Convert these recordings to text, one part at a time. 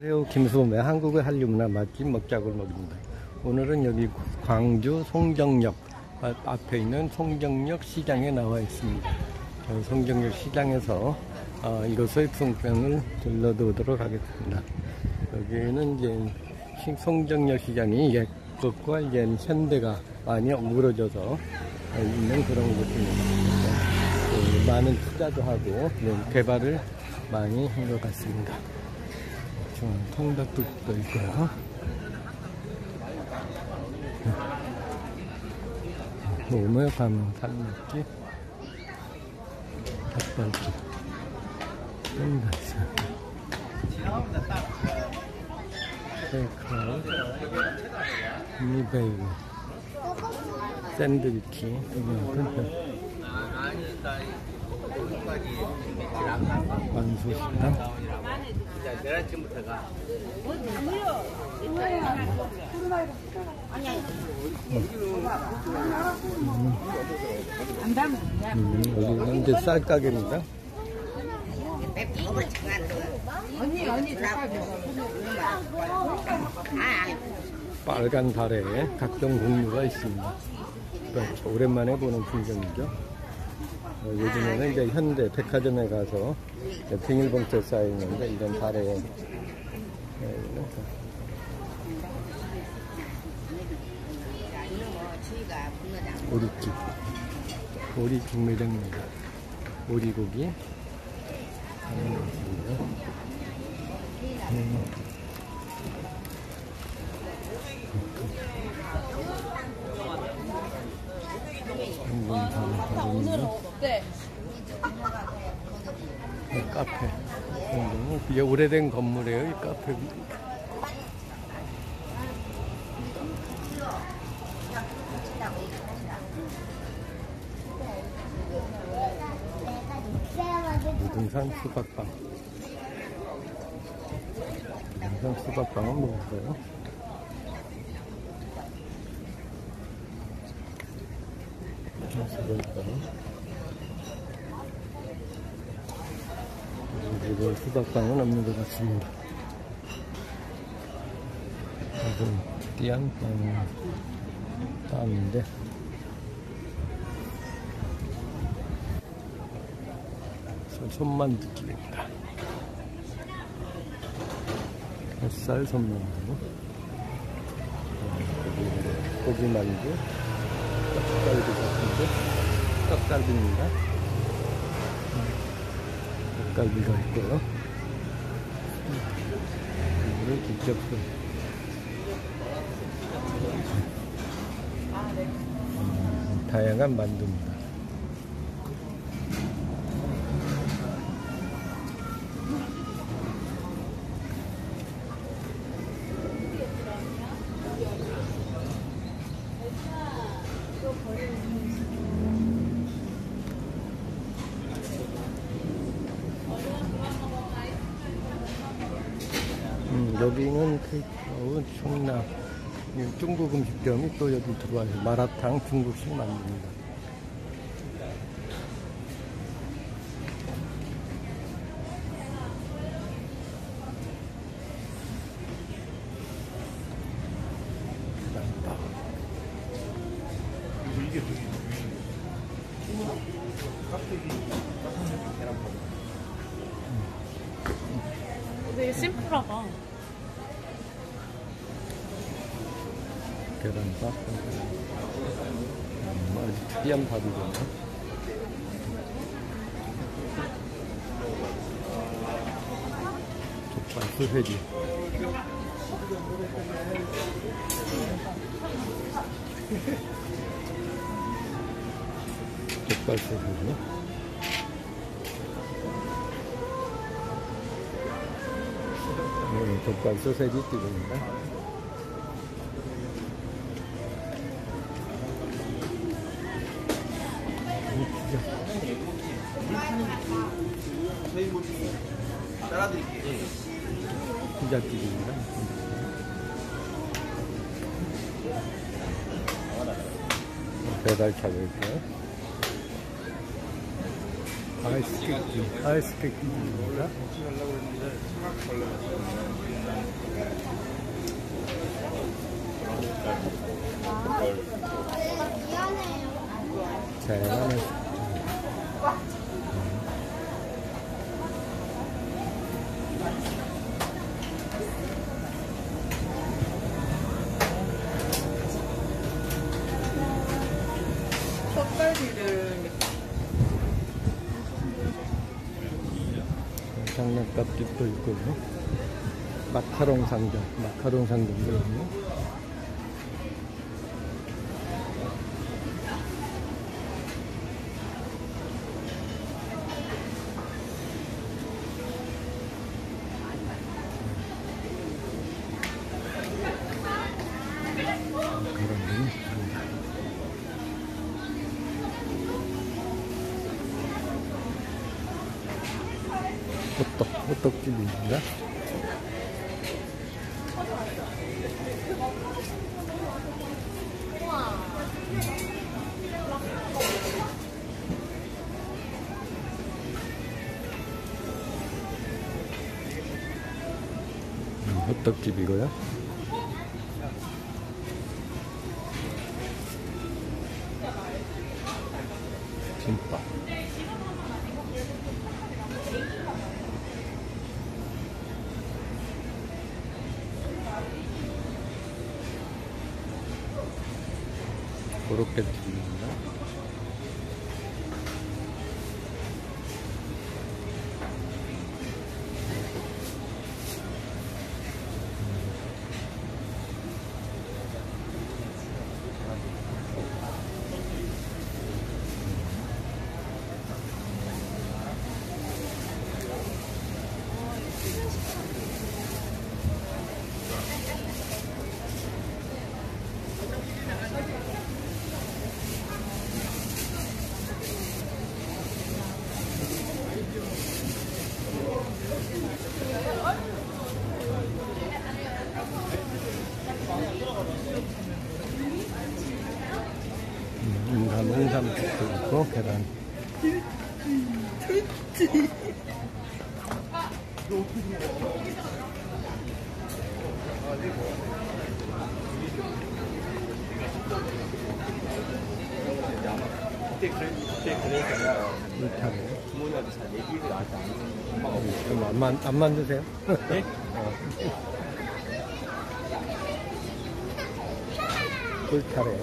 배우 김수범의 한국의 한류문화 맛집 먹자골목입니다. 오늘은 여기 광주 송정역 앞에 있는 송정역 시장에 나와 있습니다. 송정역 시장에서 이곳의 풍경을 들러보도록 하겠습니다. 여기는 이제 송정역 시장이 옛 것과 이제 현대가 많이 어우러져서 있는 그런 곳입니다. 많은 투자도 하고 개발을 많이 한 것 같습니다. 통닭도 있고요. 오며 가면 산맥지, 닭발집, 통닭살, 베이커, 미베이글, 샌드위치, 만수식당, 여기는 이제 쌀 가게입니다. 빨간 달에 각종 종류가 있습니다. 그렇죠. 오랜만에 보는 풍경이죠. 요즘에는 이제 현대 백화점에 가서 비닐봉투에 쌓여 있는데 이런 달에 오리집, 오리국 매장입니다. 오리고기 카페. 이게 오래된 건물이에요, 이 카페. 등산 수박빵. 등산 수박빵은 먹었어요. 그리고 수박빵은 없는 것 같습니다. 이건 띠안 빵인데 손만두집입니다. 햇살 손만두, 고기만두, 떡갈비 같은데 떡갈비입니다. 떡갈비가 있고요. 이거를 직접 다양한 만두입니다. 여기는 테이크아웃 충남 중국 음식점이 또 여기 들어와요. 마라탕 중국식 만듭니다. 되게 심플하다. 계란밥, 아주 특이한 밥이거든요. 족발 소세지, 족발 소세지, 족발 소세지 튀김입니다. 피자집입니다. 배달차도 있고요. 아이스케이크입니다. 새만은 떡갈비를 장난감집도 있고 마카롱 상점, 마카롱 상점도 있고 그런 분이 있습니다. 호떡집입니다. 호떡집이고요. 김밥. 고로케집입니다. 인삼죽도 있고 계란. 물타래. 부모님한테 잘 얘기를 나한테 안 하는 안 만드세요? 네? 물타래.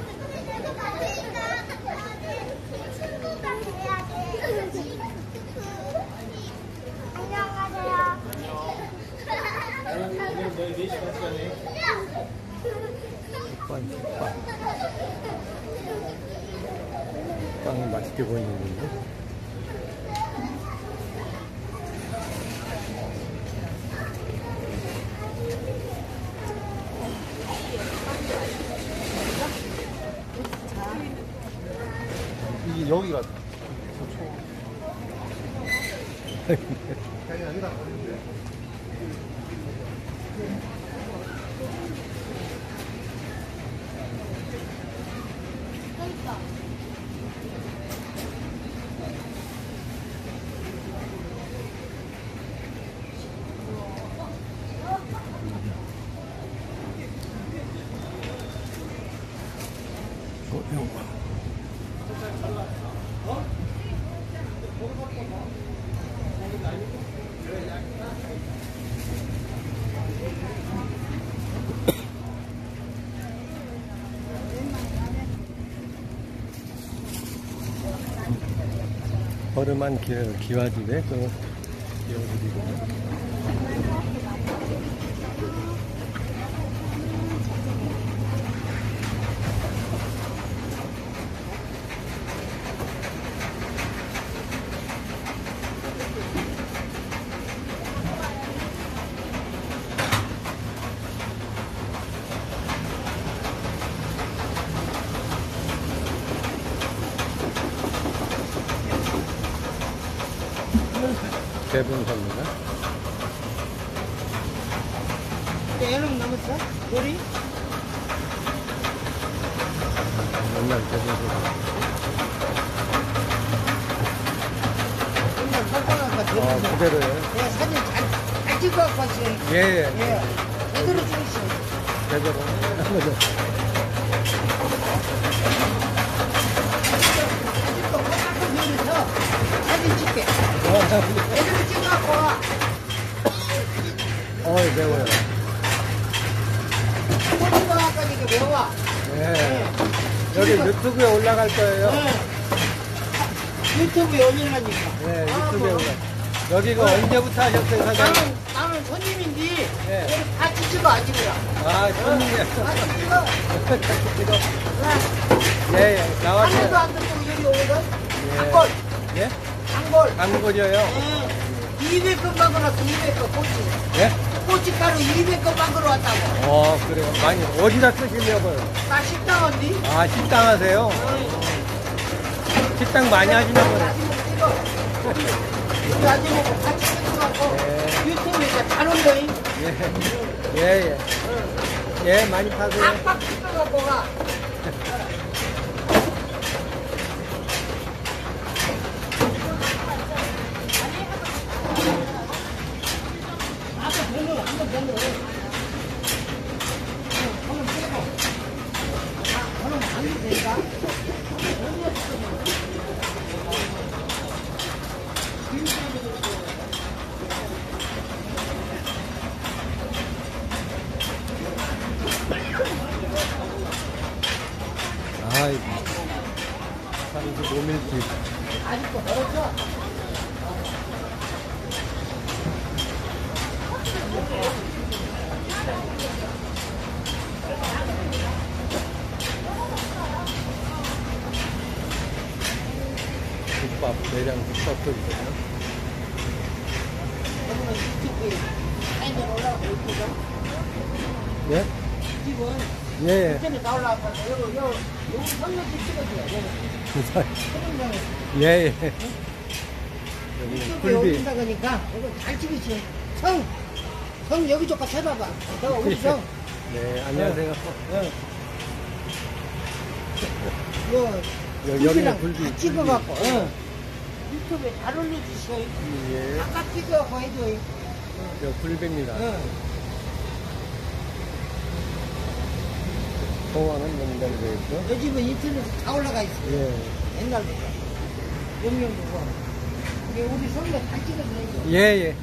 빵이 맛있게 보이는데. 이게 여기가 허름한 기와집에 또 이어드리고. 대분사입니다. 얘는 남았어? 우리? 맨날 대분사. 맨날 살다가 대분사. 그대로요? 네, 사진 잘 찍어갖고 왔어요. 예, 예. 예. 제대로 찍으시오. 제대로. 애들 찍어갖고 와. 매워요. 꼬리가 아까 이게 매워. 네. 여기 유튜브에 올라갈 거예요. 유튜브에 올리려니까. 네, 유튜브에 올라. 여기가 언제부터 하셨어요, 사장님? 나는 손님인데 네. 여기 같이 찍어 아직이야. 아, 손님이야. 같이 찍어. 찍어. 예, 예, 안에도 나왔어요. 안 듣고 여기 오거든. 예. 단골. 예? 단골. 단골이요? 200건 만들었어. 200건 꼬치. 예? 꼬치가루 200건 만들어 왔다고. 그래요. 많이. 어디다 쓰시려고요? 나 식당 언니. 아, 식당 하세요? 식당 많이 하시나 보네. 우리 아줌마고 같이 찍어갖고 네. 유튜브에 잘 온다잉. 예, 예. 예, 많이 파세요. 팍팍 찍어갖고 가. 아이고. 35밀집. 아직도 멀었어. 국밥, 내장 국밥도 있어요. 그러면 유튜브에 사인들 올라가고 있거든. 예? 집은 예, 인터넷 다 올라왔거든. 여기 성역지 찍어줘야 돼. 예. 예, 예. 여기 유튜브에 굴비. 올린다 그러니까 이거 잘 찍으시. 성 여기 조금 해봐봐. 너 우리 성. 네, 안녕하세요. 요 여기는 굴비랑 굴비. 다 찍어갖고 유튜브에 잘 올려주시오. 예. 아까 찍어갖고 해줘. 저 굴비입니다. 공원은 연결되어 있고. 요 집은 인터넷에 다 올라가 있어. 예. 옛날부터. 영영부고. 이게 우리 성도 다 찍어줘야죠. 예, 예.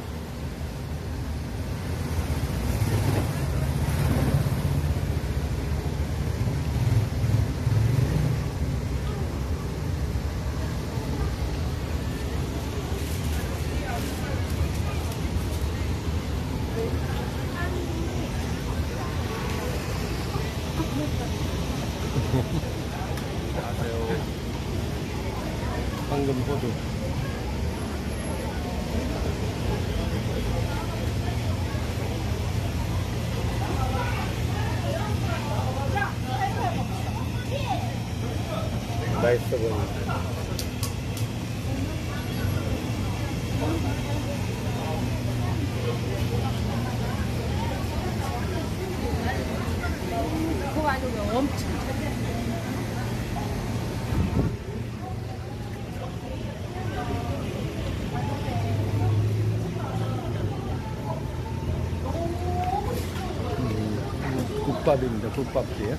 방금 호두. 맛있어 보인다. 그거 아니면 엄청 국밥입니다. 국밥집.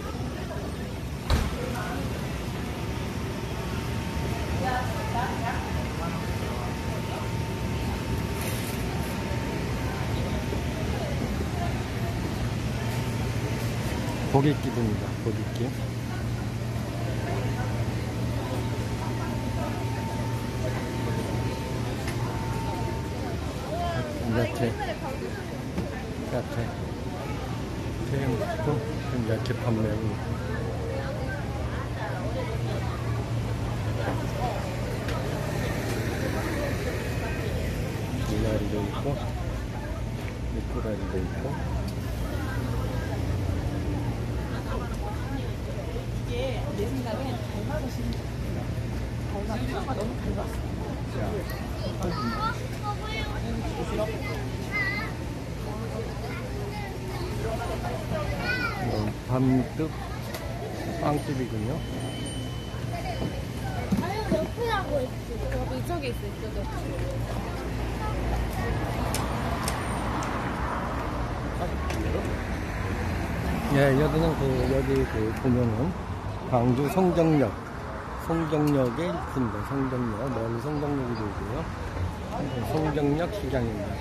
고깃집입니다. 고깃집. 야채. 야채. 햄도 야채 판매합니다. 미나리도 있고, 미꾸라지도 있고. 이게 내 생각엔 닮아가시는 닮아가 너무 닮았어. 밤뜻 빵집이군요. 아유 옆에 하고 있지. 여기 이쪽에 있어 이쪽에. 예, 여기는 여기 보면은 광주 송정역에 있습니다. 송정역, 멀리 송정역이 되고요. 송정역 시장입니다.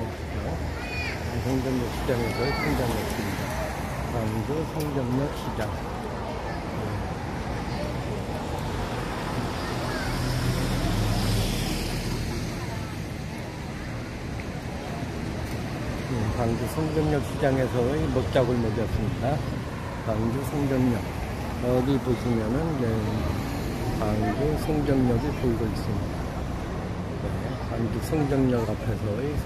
송정역 시장에서의 성장이었습니다. 광주 송정역 시장. 광주 송정역 시장에서의 먹자골목이었습니다. 광주 송정역. 여기 보시면은 광주 송정역이 보이고 있습니다. 광주 송정역 앞에서의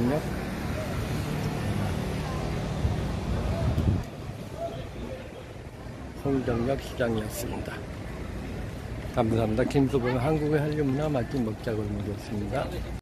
송정역 시장이었습니다. 감사합니다. 김수봉 한국의 한류문화 맛집 먹자골목이었습니다.